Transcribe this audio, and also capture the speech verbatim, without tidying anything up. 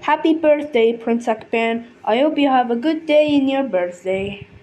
Happy birthday, Prince Akban. I hope you have a good day in your birthday.